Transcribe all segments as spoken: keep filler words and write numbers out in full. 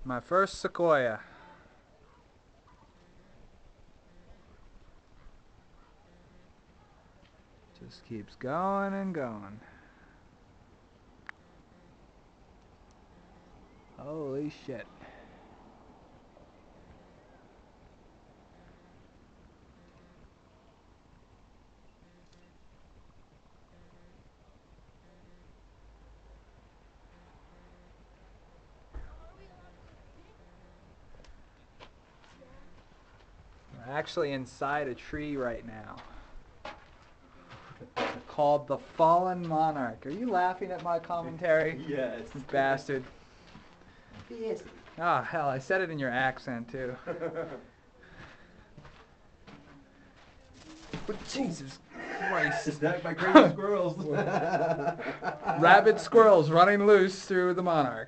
My first sequoia. Just keeps going and going. Holy shit. We're actually inside a tree right now. Called the Fallen Monarch. Are you laughing at my commentary? Yes. You bastard. Yes. Oh hell, I said it in your accent too. But Jesus Christ. Attacked by crazy squirrels. Rabid squirrels running loose through the Monarch.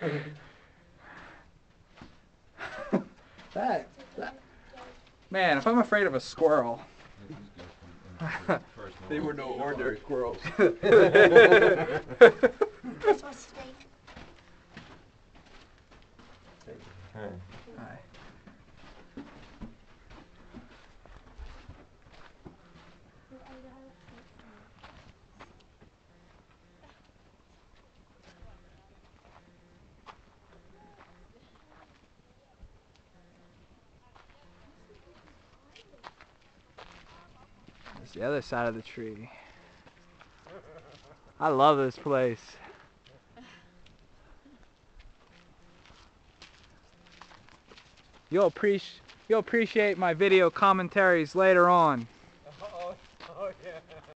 that, that. Man, if I'm afraid of a squirrel. They were no ordinary squirrels. This was steak. Hi. Hi. That's the other side of the tree. I love this place. You'll appreciate you'll appreciate my video commentaries later on. Oh, oh yeah.